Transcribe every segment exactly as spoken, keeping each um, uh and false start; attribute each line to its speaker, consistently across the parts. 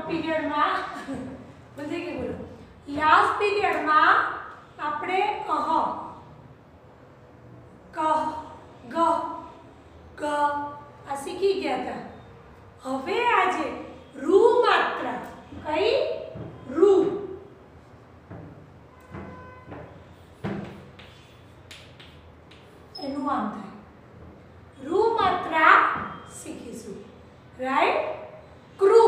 Speaker 1: Period में बोलते के बोलो लास्ट पीरियड में આપણે અહ કહ ગ ગ આ શીખી ગયા હતા. હવે આજે રૂ માત્રા કઈ રૂ એનું આમ થાય રૂ માત્રા શીખીશું. રાઈટ ક્રૂ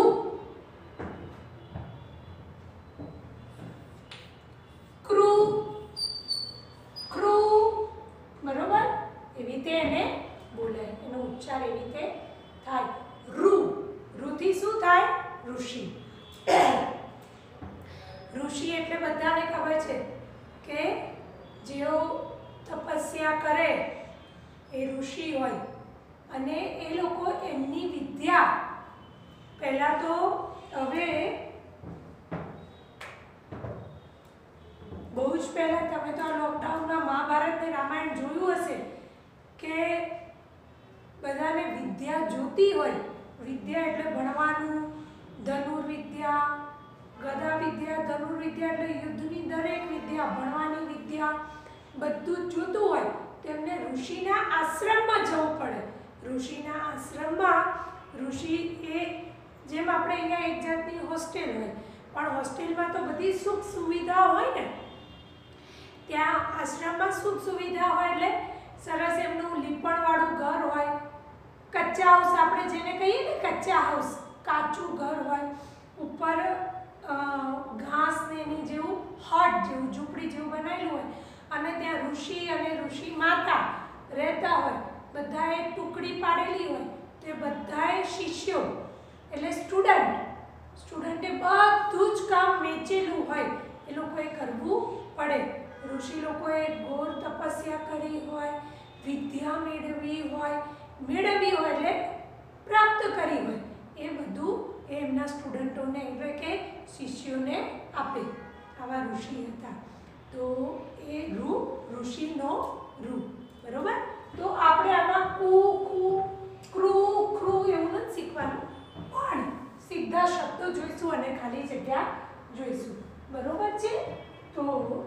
Speaker 1: ક્રૂ ક્રૂ બરોબર એવી રીતે એને બોલાય એનો ઉચ્ચાર એવી રીતે થાય રૂ રૂથી શું થાય ઋષિ. ઋષિ એટલે બધાને ખબર છે કે જેઓ તપસ્યા કરે એ ઋષિ હોય અને એ લોકો એમની વિદ્યા પહેલા તો હવે બહુ જ પહેલા તમે તો લોકડાઉનમાં મહાભારત ને રામાયણ જોયું હશે કે બધાને વિદ્યા જોતી હોય. વિદ્યા એટલે ભણવાનું, ધનુર્વિદ્યા, ગદા વિદ્યા, ધનુર્વિદ્યા એટલે યુદ્ધની દરેક વિદ્યા, ભણવાની વિદ્યા બધું જ જોતું હોય તેમને ઋષિના આશ્રમમાં જવું પડે. ઋષિના આશ્રમમાં ઋષિ એ જેમ આપણે અહીંયા એક જાતની હોસ્ટેલ હોય પણ હોસ્ટેલમાં તો બધી સુખ સુવિધા હોય ને ત્યાં આશ્રમમાં સુખ સુવિધા હોય એટલે સરસ એમનું લીપણવાળું ઘર હોય, કચ્ચા હાઉસ આપણે જેને કહીએ ને કચ્ચા હાઉસ કાચું ઘર હોય, ઉપર ઘાસ ને એની જેવું હટ જેવું ઝૂંપડી જેવું બનાવેલું હોય અને ત્યાં ઋષિ અને ઋષિ માતા રહેતા હોય. બધાએ ટુકડી પાડેલી હોય તે બધાએ શિષ્યો એટલે સ્ટુડન્ટ સ્ટુડન્ટે બધું જ કામ વેચેલું હોય એ લોકોએ કરવું પડે. ઋષિ લોકોએ ઘોર તપસ્યા કરી હોય, વિદ્યા મેળવી હોય, મેળવી હોય એટલે પ્રાપ્ત કરી હોય એ બધું એ એમના સ્ટુડન્ટોને એટલે કે શિષ્યોને આપે. આવા ઋષિ હતા. તો એ રૂ ઋષિનો રૂ બરોબર. તો આપણે આમાં કુ કુ ક્રૂ ક્રૂ એવું નથી શીખવાનું પણ સીધા શબ્દો જોઈશું અને ખાલી જગ્યા જોઈશું. બરોબર છે. તો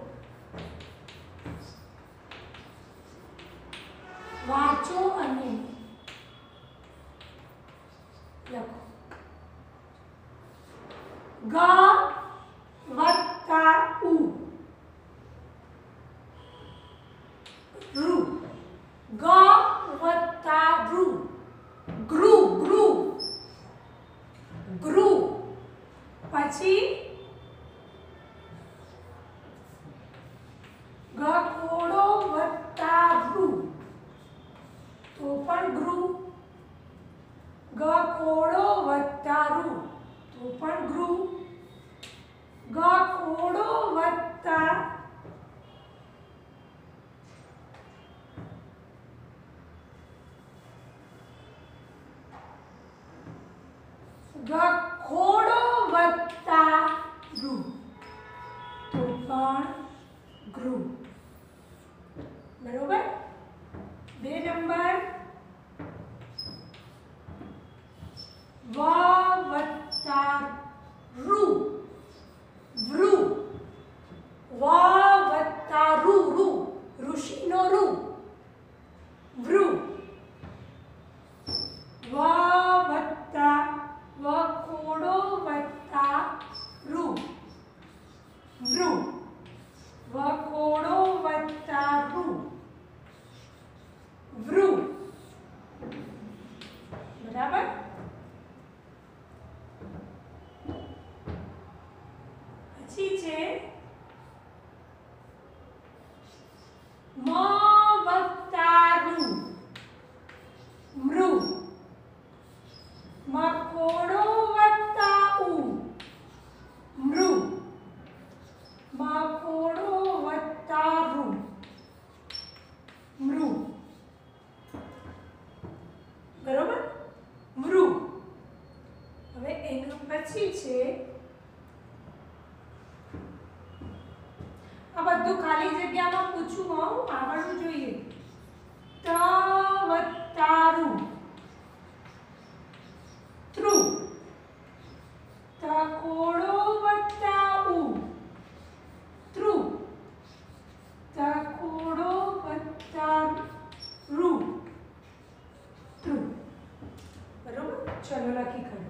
Speaker 1: વાંચો અને લખો. ગ વત્તા ઉ રૂ ગ વત્તા રૂ ગ્રુ ગ્રુ ગ્રુ પછી ગ કોડો વત્તા રૂ તો પણ ગ્રુ. ગ કોડો વત્તા રૂ તો પણ ગ્રુ. ગ કોડો વત્તા ગ ખોડો વત્તા રૂ તો પણ ગ્રુ. બરોબર. બે નંબર વ વત્તા રૂ વૃ વ વત્તા રૂ રૂ ઋષિનો રૂ વૃ વ વત્તા વ કોડો વત્તા રૂ વૃ વ કોડો વત્તા રૂ વૃ. બરાબર. પછી છે મ વત્તા રૂ મૃ મ કોડો વત્તા ઉ મૃ મ કોડો વત્તા રૂ મૃ. બરોબર. મૃ. હવે એનું પછી છે આ બધું ખાલી જગ્યામાં પૂછવું આવડવું જોઈએ. ત વત્તા રૂ ત્રુ ત ચલો લખી કાઢો.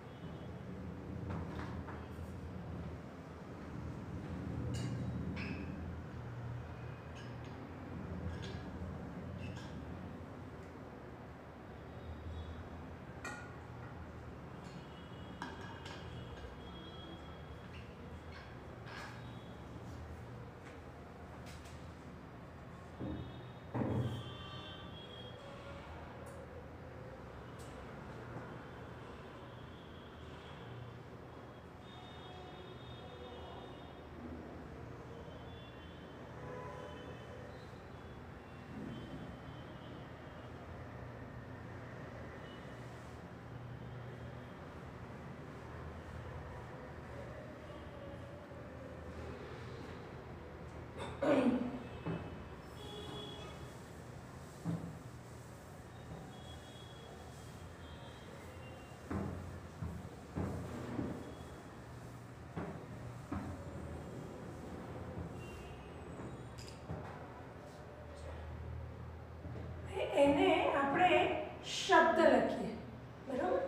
Speaker 1: એને આપણે શબ્દ લખીએ, બરાબર?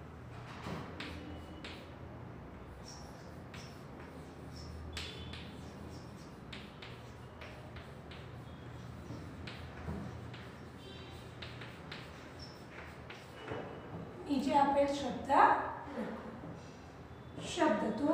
Speaker 1: નીચે આપેલ શબ્દ લખો. શબ્દ તો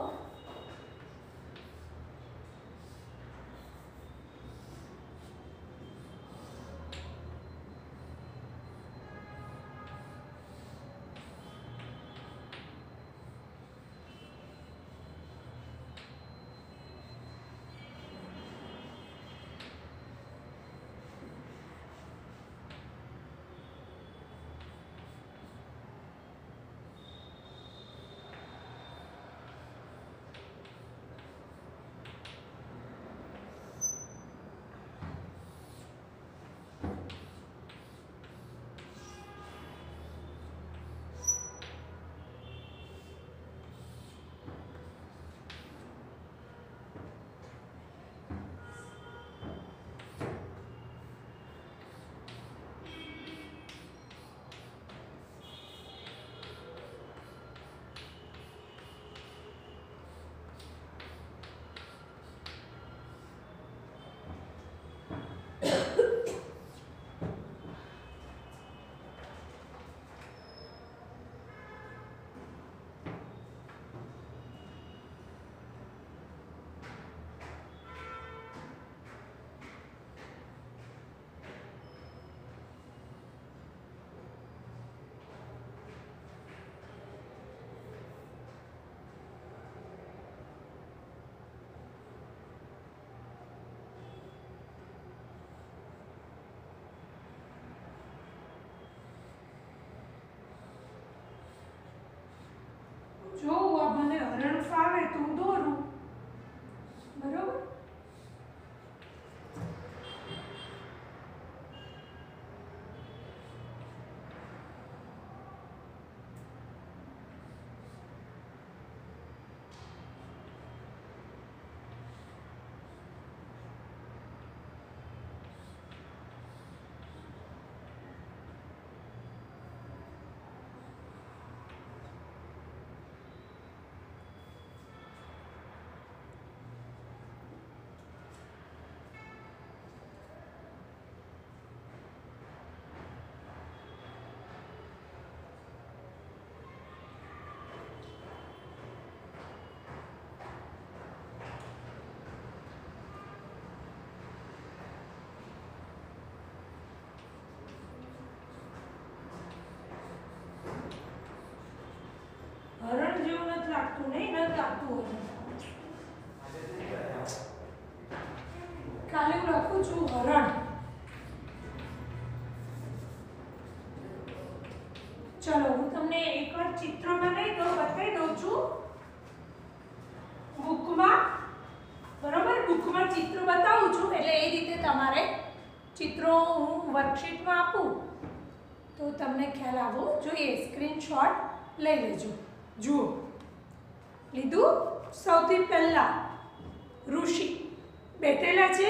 Speaker 1: જો આ મને હરણ ફાવે તો હું દોરું, બરોબર? હરણ જેવું નથી લાગતું, નહીં નથી લાગતું. કાલે હું લખું છું હરણ. ચલો હું તમને એકવાર ચિત્ર બનાવી દઉં, બતાવી દઉં છું બુકમાં, બરોબર? બુકમાં ચિત્ર બતાવું છું, એટલે એ રીતે તમારે ચિત્રો હું વર્કશીટમાં આપું તો તમને ખ્યાલ આવવો જોઈએ. સ્ક્રીનશોટ લઈ લેજો. જુઓ, લીધું? સૌથી પહેલા ઋષિ બેઠેલા છે,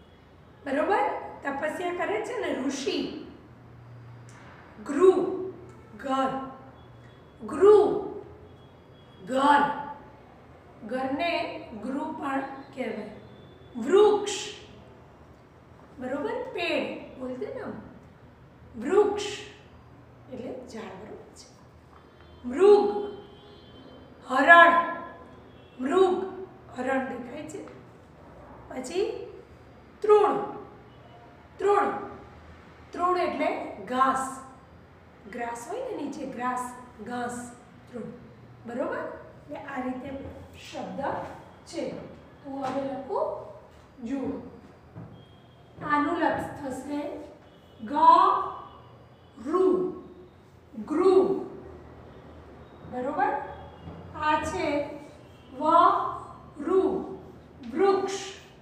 Speaker 1: બરોબર? તપસ્યા કરે છે ને ઋષિ. ગૃહ ઘર. ગૃહ ઘર, ઘરને ગૃહ પણ કહેવાય. વૃક્ષ બરોબર, પેડ બોલતે ને વૃક્ષ એટલે ઝાડ બરોબર છે. મૃગ હરણ, મૃગ હરણ દેખાય છે. પછી તૃણ, તૃણ તૃણ એટલે ઘાસ, ગ્રાસ હોય ને નીચે ગ્રાસ, ઘાસ તૃણ બરોબર. એટલે આ રીતે શબ્દ છે. તો હવે લખું, જુઓ આનું લક્ષ થશે ગ રૂ, ગૃહ બરોબર. આ છે વ રૂ, વૃક્ષ.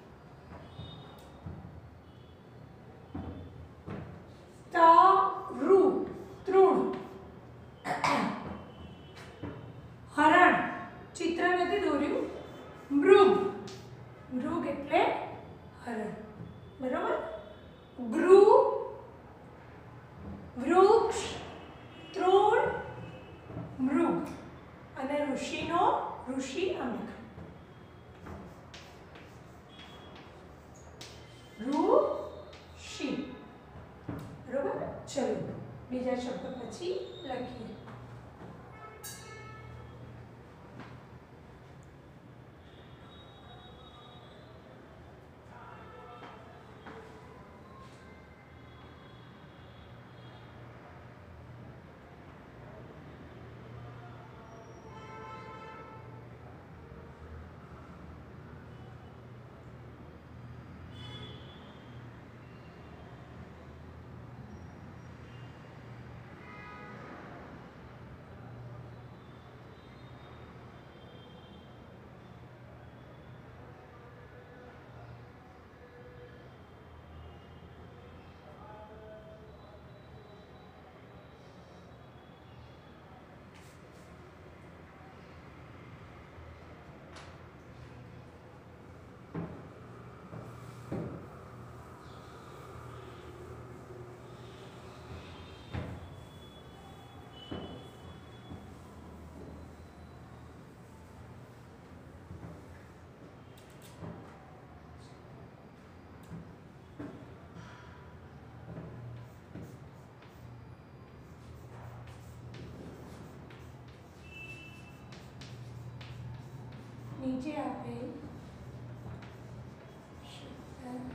Speaker 1: ત રૂ, તૃણ. હરણ ચિત્ર નથી દોર્યું. મૃગ, મૃગ એટલે હરણ બરોબર. ગૃહ, વૃક્ષ, તૃણ, મૃગ અને ઋષિનો ઋષિ અંક. ઋષિ બરોબર. ચલો બીજા શબ્દ પછી લખીએ. નીચે આપેલ શબ્દ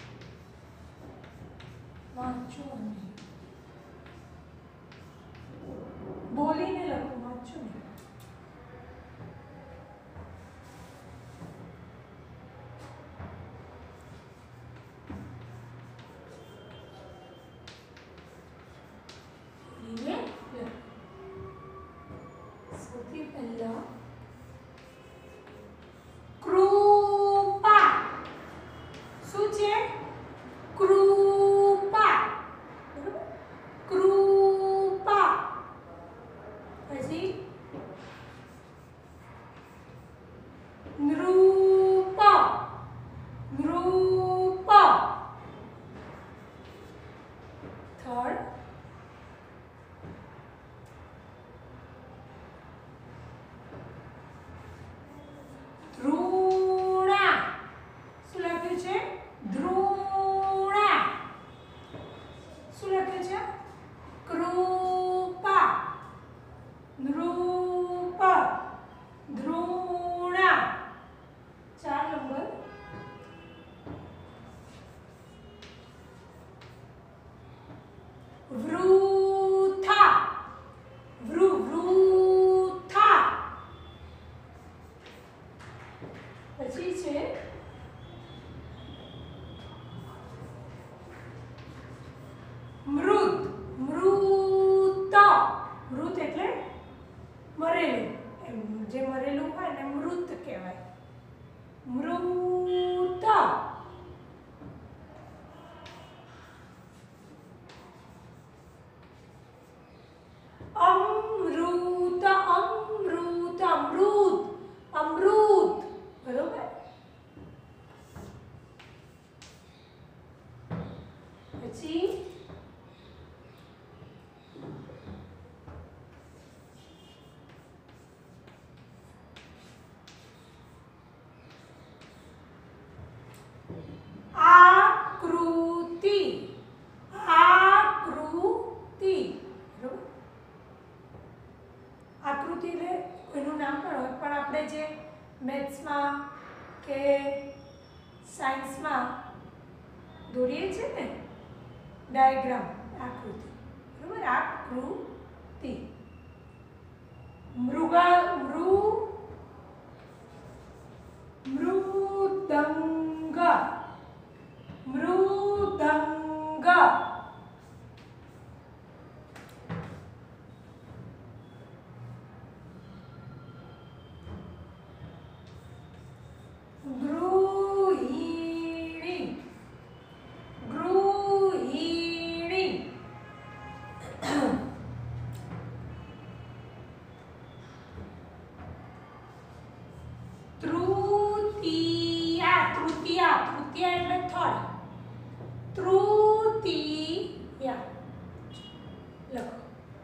Speaker 1: વાંચો અને બોલીને લખો, વાંચો ને. બોલીને લખો. સૌથી પહેલા કૃપા. શું છે? કૃપા બરોબર. કૃપા. પછી નૃપ, નૃપ. થર્ડ ધ્રુણા. શું લખ્યું છે? ધ્રુણા. શું લખ્યું છે? કૃપા, નૃપ, ધ્રુણા. ચાર નંબર વૃથા, વૃ વૃથા. પછી છે મૃત, મૃત. મૃત એટલે મરેલું, એમ જે મરેલું હોય ને મૃત કહેવાય. મૃત. અમૃત, અમૃત, અમૃત, અમૃત બરોબર. પછી આપણે જે મેથ્સમાં કે સાયન્સમાં દોરીએ છીએ ને ડાયાગ્રામ, આકૃતિ, બરાબર, આકૃતિ. મૃગા મૃ મૃદંગ મૃદંગ ગૃહિણી ગૃહિણી તૃતીયા તૃતીયા તૃતીયા એટલે થર્ડ. તૃતીયા લખો.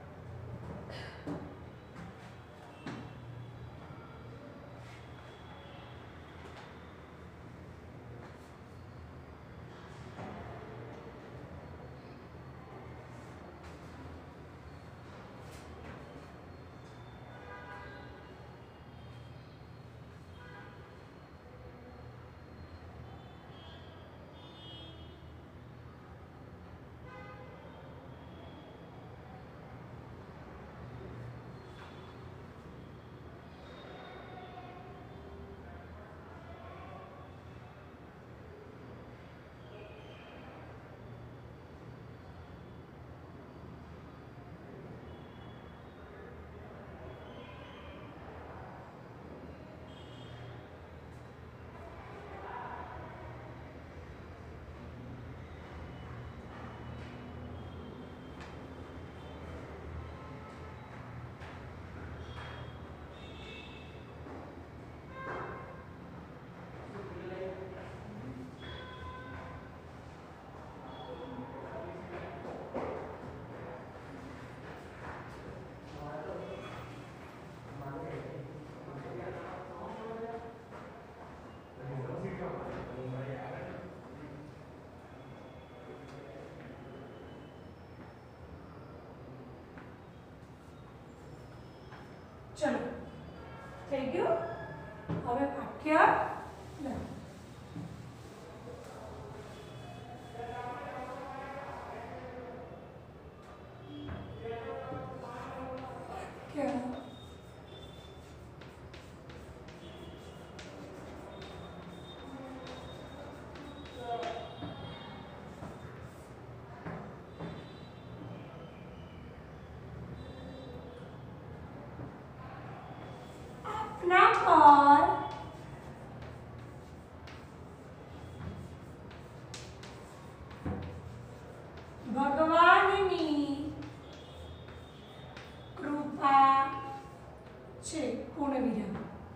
Speaker 1: ચલો થઈ ગયું. હવે વાક્ય લખો. વાક્ય આપના પર ભગવાનની કૃપા છે. પૂર્ણ વિરામ.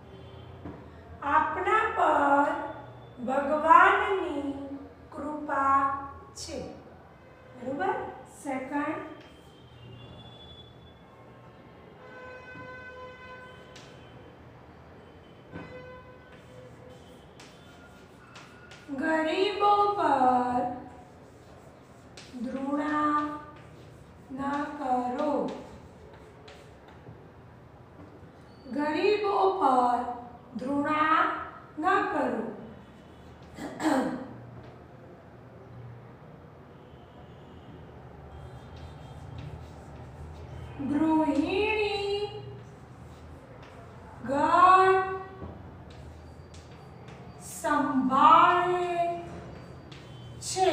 Speaker 1: આપના પર ભગવાનની કૃપા છે. બરોબર. સેકન્ડ ગરીબો પર ધૃણા ન કરો. ગરીબો પર ધૃણા ન કરો. ગૃહિણી ઘર સંભાળે છે.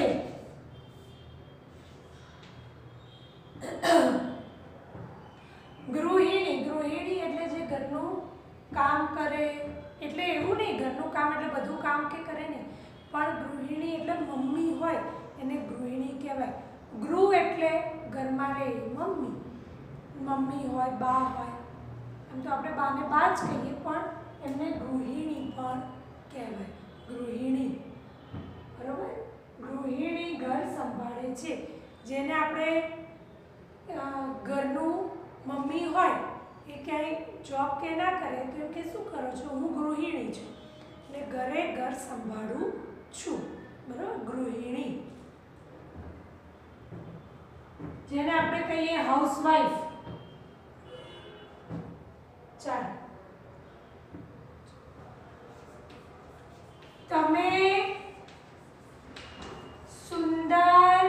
Speaker 1: ગૃહિણી ગૃહિણી એટલે જે ઘરનું કામ કરે, એટલે એવું નહીં ઘરનું કામ એટલે બધું કામ કે કરે નહીં, પણ ગૃહિણી એટલે મમ્મી હોય એને ગૃહિણી કહેવાય. ગૃહ એટલે ઘરમાં રહે મમ્મી, મમ્મી હોય, બા હોય. એમ તો આપણે બાને બા જ કહીએ, પણ એમને ગૃહિણી પણ કહેવાય. ગૃહિણી, બરોબર. ગૃહિણી ઘર સંભાળે છે. જેને આપણે ઘરનું મમ્મી હોય એ ક્યાંય જોબ કે ના કરે તો એમ કે શું કરો છો? હું ગૃહિણી છું, એટલે ઘરે ઘર સંભાળું છું. બરોબર. ગૃહિણી જેને આપણે કહીએ હાઉસવાઈફ. ચાલો તમે સુંદર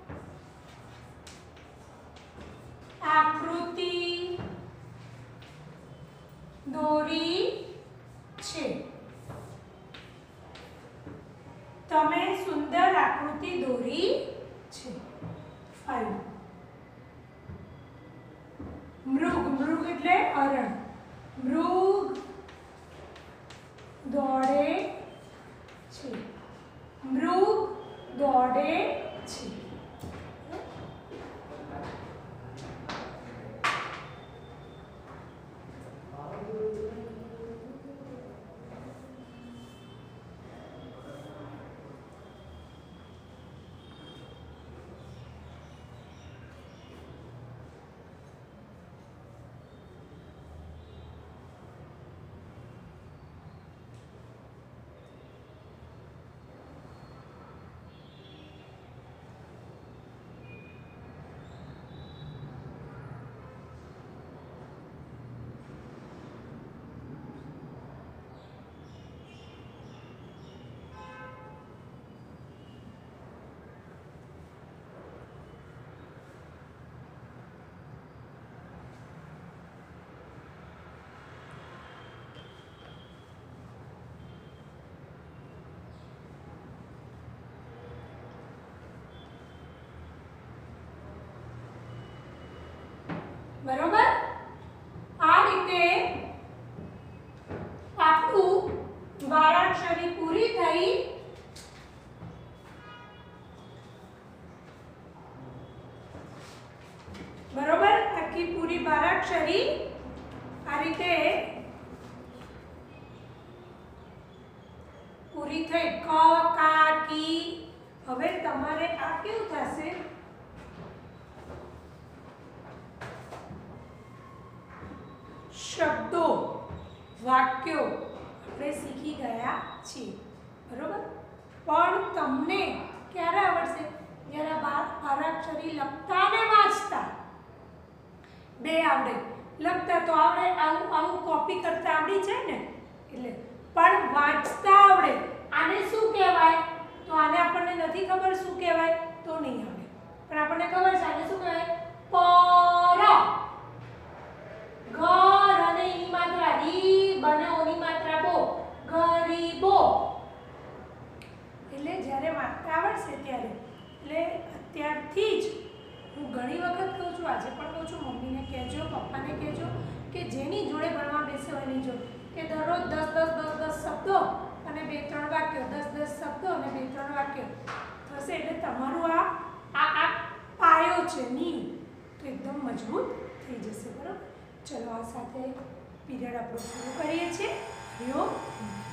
Speaker 1: આકૃતિ દોરી છે. તમે સુંદર આકૃતિ દોરી છે. ફાઈવ. મૃગ, મૃગ એટલે હરણ. મૃગ દોડે છે. મૃગ દોડે છે. બરોબર. આ રીતે આપણું વારાક્ષરી પૂરી થઈ. બરોબર. આખી પૂરી વારાક્ષરી આ રીતે પૂરી થઈ. ક કા કી. હવે તમારે આ કેવું થશે? શબ્દો, વાક્યો આપણે શીખી ગયા છીએ. બરોબર. પણ તમને ક્યારે આવડશે? જ્યારે વારાક્ષરી લખતા ને વાંચતા બે આવડે. લખતા તો આવડે, આવું આવું કોપી કરતા આવડી જાય ને, એટલે. પણ વાંચતા આવડે. આને શું કહેવાય? તો આને આપણને નથી ખબર શું કહેવાય તો નહીં આવડે. પણ આપણને ખબર છે આને શું કહેવાય? પર. ઘર અને ઈ માત્રા રી બને ઓની માત્રા બો. ગરીબો. એટલે જ્યારે વાંચતા આવડશે ત્યારે, એટલે અત્યારથી જ હું ઘણી વખત કહું છું, આજે પણ કહું છું, મમ્મીને કહેજો, પપ્પાને કહેજો કે જેની જોડે ભણવા બેસો એની જોડે કે દરરોજ દસ દસ દસ દસ શબ્દો અને બે ત્રણ વાક્યો, દસ દસ શબ્દો અને બે ત્રણ વાક્યો થશે. એટલે તમારું આ આ આ પાયો છે, નીવ, તો એકદમ મજબૂત થઈ જશે. બરાબર. ચલો આ સાથે પીરિયડ આપણો પૂરો કરીએ છીએ. હરિઓમ.